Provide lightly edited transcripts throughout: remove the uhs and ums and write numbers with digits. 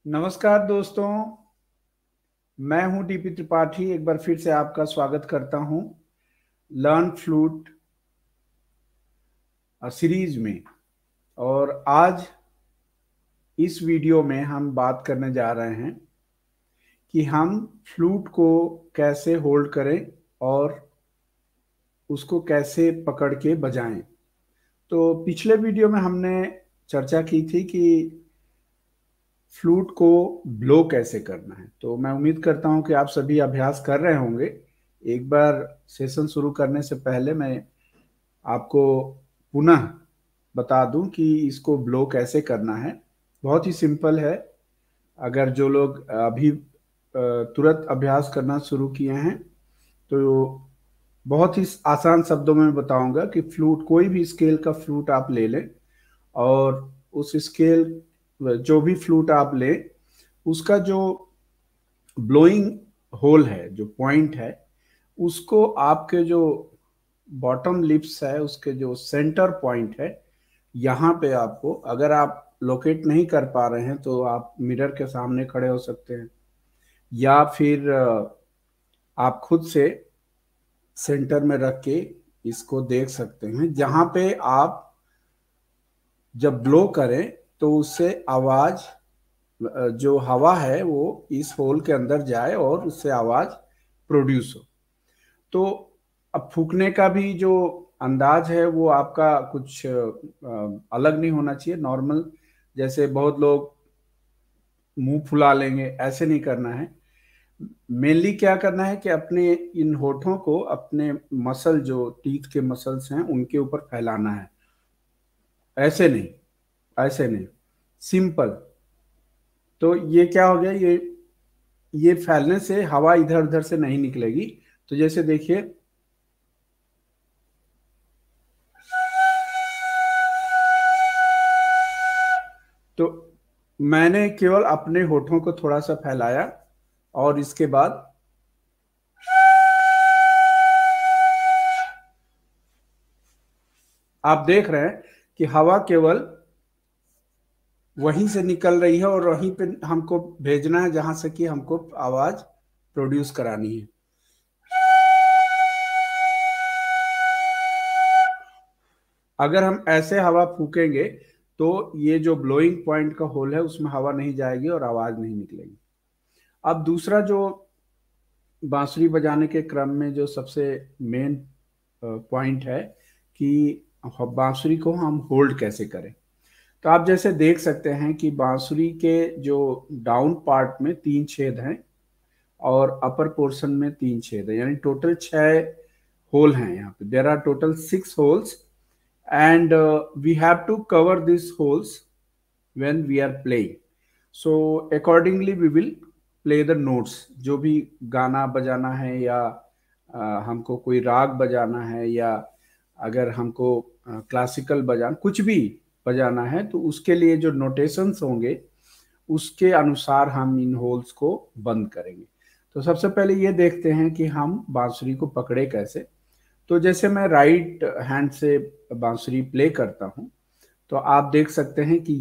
नमस्कार दोस्तों, मैं हूं डीपी त्रिपाठी। एक बार फिर से आपका स्वागत करता हूं लर्न फ्लूट सीरीज में। और आज इस वीडियो में हम बात करने जा रहे हैं कि हम फ्लूट को कैसे होल्ड करें और उसको कैसे पकड़ के बजाएं। तो पिछले वीडियो में हमने चर्चा की थी कि फ्लूट को ब्लो कैसे करना है। तो मैं उम्मीद करता हूं कि आप सभी अभ्यास कर रहे होंगे। एक बार सेशन शुरू करने से पहले मैं आपको पुनः बता दूं कि इसको ब्लो कैसे करना है। बहुत ही सिंपल है। अगर जो लोग अभी तुरंत अभ्यास करना शुरू किए हैं तो बहुत ही आसान शब्दों में बताऊंगा कि फ्लूट, कोई भी स्केल का फ्लूट आप ले लें और उस स्केल, जो भी फ्लूट आप लें, उसका जो ब्लोइंग होल है, जो पॉइंट है, उसको आपके जो बॉटम लिप्स है उसके जो सेंटर पॉइंट है, यहाँ पे आपको, अगर आप लोकेट नहीं कर पा रहे हैं तो आप मिरर के सामने खड़े हो सकते हैं या फिर आप खुद से सेंटर में रख के इसको देख सकते हैं। जहाँ पे आप जब ब्लो करें तो उससे आवाज, जो हवा है वो इस होल के अंदर जाए और उससे आवाज प्रोड्यूस हो। तो अब फूकने का भी जो अंदाज है वो आपका कुछ अलग नहीं होना चाहिए। नॉर्मल, जैसे बहुत लोग मुंह फुला लेंगे, ऐसे नहीं करना है। मेनली क्या करना है कि अपने इन होठों को अपने मसल, जो टीथ के मसल्स हैं, उनके ऊपर फैलाना है। ऐसे नहीं, ऐसे नहीं, सिंपल। तो ये क्या हो गया, ये फैलने से हवा इधर उधर से नहीं निकलेगी। तो जैसे देखिए, तो मैंने केवल अपने होठों को थोड़ा सा फैलाया और इसके बाद आप देख रहे हैं कि हवा केवल वहीं से निकल रही है और वहीं पे हमको भेजना है जहां से कि हमको आवाज प्रोड्यूस करानी है। अगर हम ऐसे हवा फूकेंगे तो ये जो ब्लोइंग पॉइंट का होल है उसमें हवा नहीं जाएगी और आवाज नहीं निकलेगी। अब दूसरा जो बांसुरी बजाने के क्रम में जो सबसे मेन पॉइंट है कि बांसुरी को हम होल्ड कैसे करें। तो आप जैसे देख सकते हैं कि बांसुरी के जो डाउन पार्ट में 3 छेद हैं और अपर पोर्शन में 3 छेद है, यानी टोटल 6 होल हैं। यहाँ पे there are total 6 holes and we have to cover this holes when we are playing. So accordingly we will play the notes. जो भी गाना बजाना है या हमको कोई राग बजाना है या अगर हमको क्लासिकल बजाना, कुछ भी बजाना है, तो उसके लिए जो नोटेशंस होंगे उसके अनुसार हम इन होल्स को बंद करेंगे। तो सबसे पहले ये देखते हैं कि हम बांसुरी को पकड़े कैसे। तो जैसे मैं राइट हैंड से बांसुरी प्ले करता हूँ तो आप देख सकते हैं कि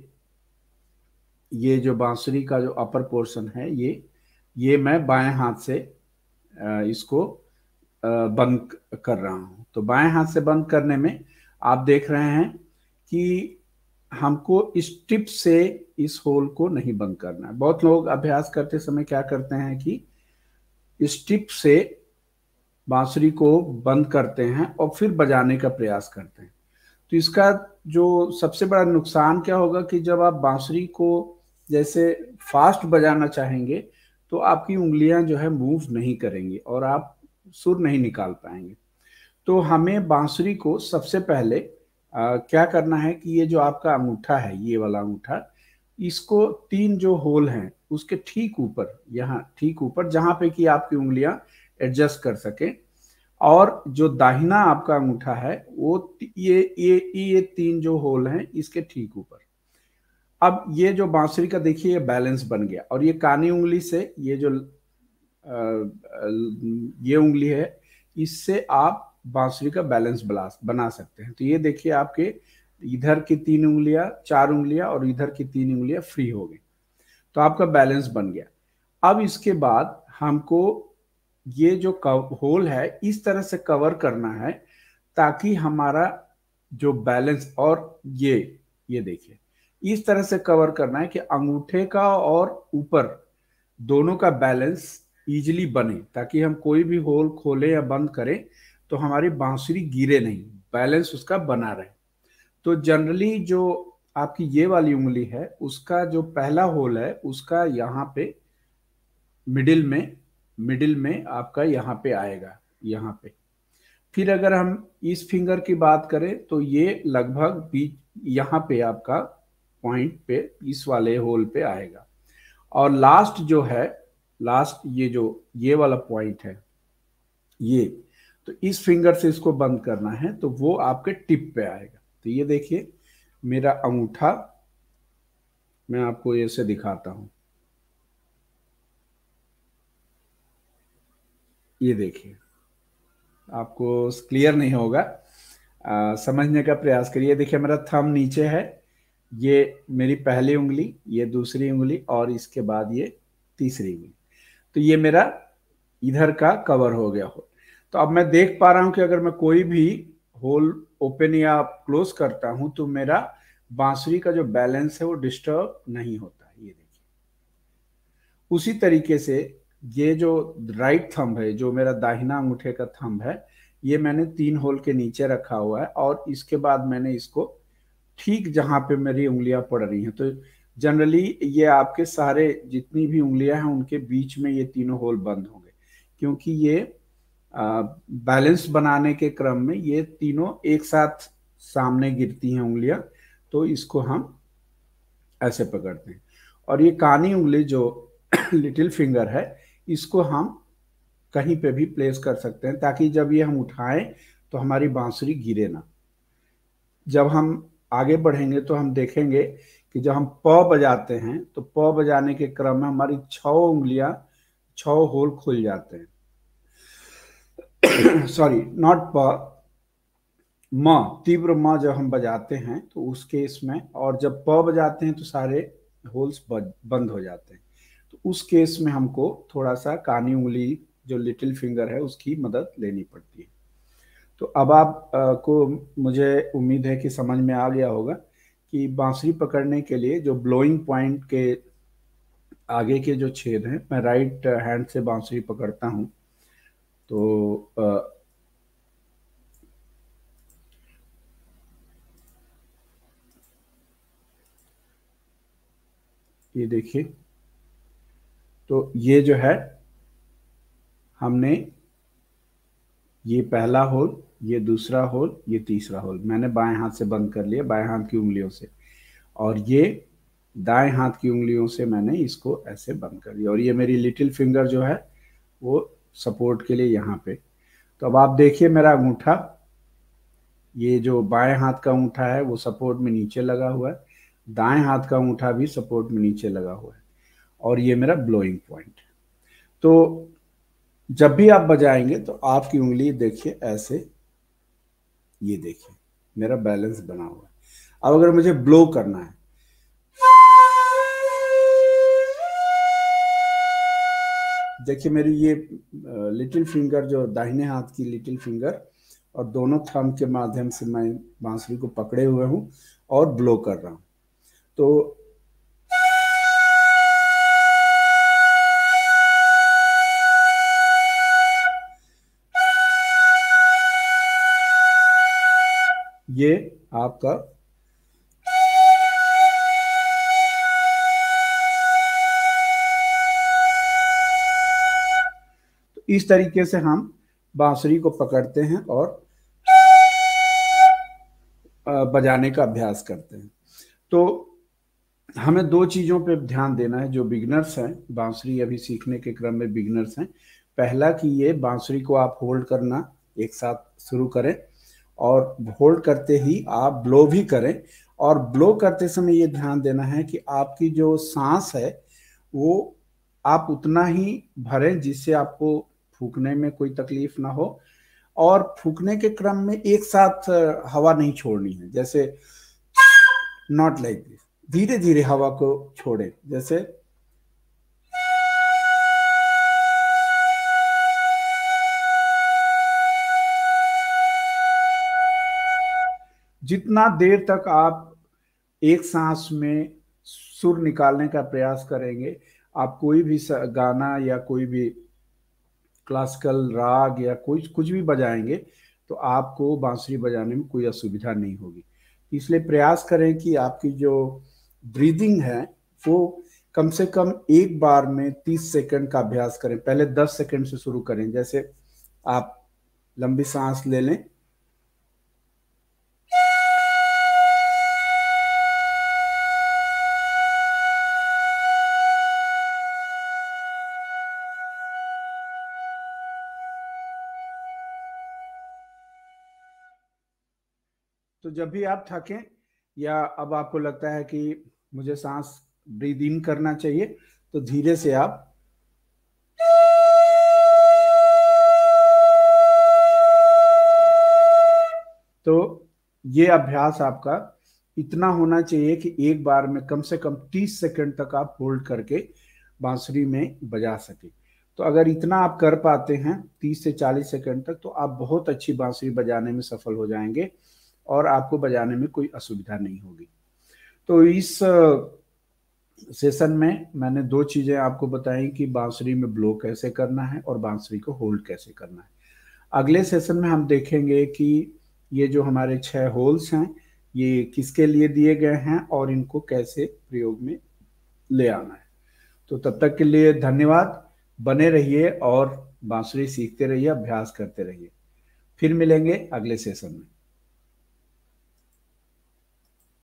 ये जो बांसुरी का जो अपर पोर्शन है, ये मैं बाएं हाथ से इसको बंद कर रहा हूँ। तो बाएं हाथ से बंद करने में आप देख रहे हैं कि हमको इस टिप से इस होल को नहीं बंद करना है। बहुत लोग अभ्यास करते समय क्या करते हैं कि इस टिप से बांसुरी को बंद करते हैं और फिर बजाने का प्रयास करते हैं। तो इसका जो सबसे बड़ा नुकसान क्या होगा कि जब आप बांसुरी को जैसे फास्ट बजाना चाहेंगे तो आपकी उंगलियां जो है मूव नहीं करेंगी और आप सुर नहीं निकाल पाएंगे। तो हमें बांसुरी को सबसे पहले क्या करना है कि ये जो आपका अंगूठा है, ये वाला अंगूठा, इसको 3 जो होल हैं उसके ठीक ऊपर, यहाँ ठीक ऊपर, जहां पे कि आपकी उंगलियां एडजस्ट कर सके, और जो दाहिना आपका अंगूठा है वो ये 3 जो होल हैं इसके ठीक ऊपर। अब ये जो बांसुरी का देखिए ये बैलेंस बन गया और ये कानी उंगली से ये जो ये उंगली है, इससे आप बांसुरी का बैलेंस बना सकते हैं। तो ये देखिए आपके इधर की 3 उंगलियां, 4 उंगलियां और इधर की 3 उंगलियां फ्री हो गई। तो आपका बैलेंस बन गया। अब इसके बाद हमको ये जो होल है इस तरह से कवर करना है ताकि हमारा जो बैलेंस, और ये देखिए इस तरह से कवर करना है कि अंगूठे का और ऊपर दोनों का बैलेंस इजीली बने, ताकि हम कोई भी होल खोले या बंद करें तो हमारी बांसुरी गिरे नहीं, बैलेंस उसका बना रहे। तो जनरली जो आपकी ये वाली उंगली है उसका जो पहला होल है उसका यहाँ पे मिडिल में आपका यहाँ पे आएगा, यहाँ पे। फिर अगर हम इस फिंगर की बात करें तो ये लगभग बीच यहाँ पे आपका पॉइंट पे इस वाले होल पे आएगा। और लास्ट जो है, लास्ट ये वाला पॉइंट है ये, तो इस फिंगर से इसको बंद करना है तो वो आपके टिप पे आएगा। तो ये देखिए मेरा अंगूठा, मैं आपको ऐसे दिखाता हूं, ये देखिए, आपको क्लियर नहीं होगा, समझने का प्रयास करिए। देखिए मेरा थंब नीचे है, ये मेरी पहली उंगली, ये दूसरी उंगली और इसके बाद ये तीसरी उंगली। तो ये मेरा इधर का कवर हो गया हो। तो अब मैं देख पा रहा हूं कि अगर मैं कोई भी होल ओपन या क्लोज करता हूं तो मेरा बांसुरी का जो बैलेंस है वो डिस्टर्ब नहीं होता है। ये देखिए उसी तरीके से ये जो राइट थंब है, जो मेरा दाहिना अंगूठे का थंब है, ये मैंने 3 होल के नीचे रखा हुआ है और इसके बाद मैंने इसको ठीक जहां पे मेरी उंगलियां पड़ रही हैं, तो जनरली ये आपके सारे जितनी भी उंगलियां हैं उनके बीच में ये तीनों होल बंद होंगे, क्योंकि ये बैलेंस बनाने के क्रम में ये तीनों एक साथ सामने गिरती हैं उंगलियां, तो इसको हम ऐसे पकड़ते हैं। और ये कानी उंगली जो लिटिल फिंगर है, इसको हम कहीं पे भी प्लेस कर सकते हैं ताकि जब ये हम उठाएं तो हमारी बांसुरी गिरे ना। जब हम आगे बढ़ेंगे तो हम देखेंगे कि जब हम प बजाते हैं तो प बजाने के क्रम में हमारी 6 उंगलियां 6 होल खुल जाते हैं। सॉरी, नॉट प, म, तीव्र म जब हम बजाते हैं तो उस केस में, और जब प बजाते हैं तो सारे होल्स बंद हो जाते हैं। तो उस केस में हमको थोड़ा सा कानी उंगली जो लिटिल फिंगर है उसकी मदद लेनी पड़ती है। तो अब आप को मुझे उम्मीद है कि समझ में आ गया होगा कि बांसुरी पकड़ने के लिए जो ब्लोइंग पॉइंट के आगे के जो छेद हैं, मैं राइट हैंड से बांसुरी पकड़ता हूं तो ये देखिए, तो ये जो है हमने ये पहला होल, ये दूसरा होल, ये तीसरा होल मैंने बाएं हाथ से बंद कर लिया, बाएं हाथ की उंगलियों से, और ये दाएं हाथ की उंगलियों से मैंने इसको ऐसे बंद कर दिया। और ये मेरी लिटिल फिंगर जो है वो सपोर्ट के लिए यहाँ पे। तो अब आप देखिए मेरा अंगूठा, ये जो बाएं हाथ का अंगूठा है वो सपोर्ट में नीचे लगा हुआ है, दाएं हाथ का अंगूठा भी सपोर्ट में नीचे लगा हुआ है, और ये मेरा ब्लोइंग पॉइंट। तो जब भी आप बजाएंगे तो आपकी उंगली देखिए ऐसे, ये देखिए मेरा बैलेंस बना हुआ है। अब अगर मुझे ब्लो करना है, देखिए मेरी ये लिटिल फिंगर जो दाहिने हाथ की लिटिल फिंगर और दोनों थंब के माध्यम से मैं बांसुरी को पकड़े हुए हूं और ब्लो कर रहा हूं। तो ये आपका इस तरीके से हम बांसुरी को पकड़ते हैं और बजाने का अभ्यास करते हैं। तो हमें 2 चीज़ों पे ध्यान देना है जो बिगिनर्स हैं, बांसुरी अभी सीखने के क्रम में बिगिनर्स हैं। पहला कि ये बांसुरी को आप होल्ड करना एक साथ शुरू करें, और होल्ड करते ही आप ब्लो भी करें, और ब्लो करते समय ये ध्यान देना है कि आपकी जो सांस है वो आप उतना ही भरें जिससे आपको फूकने में कोई तकलीफ ना हो, और फूकने के क्रम में एक साथ हवा नहीं छोड़नी है, जैसे नॉट लाइक दिस, धीरे धीरे हवा को छोड़े, जैसे जितना देर तक आप एक सांस में सुर निकालने का प्रयास करेंगे, आप कोई भी गाना या कोई भी क्लासिकल राग या कुछ कुछ भी बजाएंगे, तो आपको बांसुरी बजाने में कोई असुविधा नहीं होगी। इसलिए प्रयास करें कि आपकी जो ब्रीदिंग है वो कम से कम एक बार में 30 सेकंड का अभ्यास करें। पहले 10 सेकंड से शुरू करें। जैसे आप लंबी सांस ले लें, तो जब भी आप थकें या अब आपको लगता है कि मुझे सांस ब्रीद इन करना चाहिए, तो धीरे से आप तो ये अभ्यास आपका इतना होना चाहिए कि एक बार में कम से कम 30 सेकंड तक आप होल्ड करके बांसुरी में बजा सके। तो अगर इतना आप कर पाते हैं 30 से 40 सेकंड तक, तो आप बहुत अच्छी बांसुरी बजाने में सफल हो जाएंगे और आपको बजाने में कोई असुविधा नहीं होगी। तो इस सेशन में मैंने दो चीजें आपको बताई कि बांसुरी में ब्लो कैसे करना है और बांसुरी को होल्ड कैसे करना है। अगले सेशन में हम देखेंगे कि ये जो हमारे 6 होल्स हैं ये किसके लिए दिए गए हैं और इनको कैसे प्रयोग में ले आना है। तो तब तक के लिए धन्यवाद। बने रहिए और बांसुरी सीखते रहिए, अभ्यास करते रहिए। फिर मिलेंगे अगले सेशन में।